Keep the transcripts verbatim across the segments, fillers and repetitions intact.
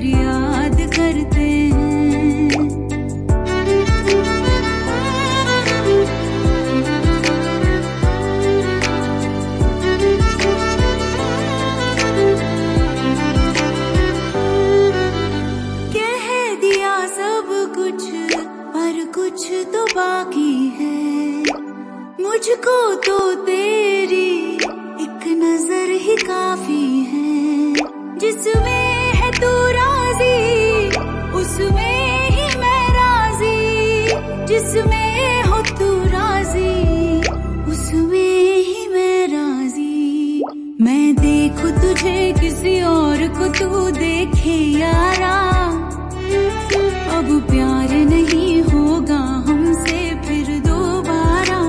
याद करते हैं। कह दिया सब कुछ पर कुछ तो बाकी है, मुझको तो तेरी एक नजर ही काफी है। जिसमें है तू राजी उसमें ही मैं राजी, जिसमें हो तू राजी उसमें ही मैं राजी। मैं देखूं तुझे किसी और को तू देखे यारा, अब प्यार नहीं होगा हमसे फिर दोबारा।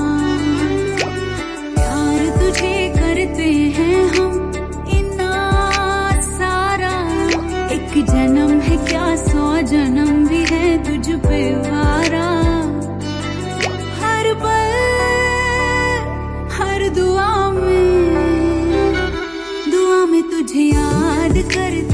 प्यार तुझे करते हैं हम इतना सारा, एक जन्म है क्या सौ जन्म भी है तुझ पे वारा। हर पल हर दुआ में दुआ में तुझे याद करते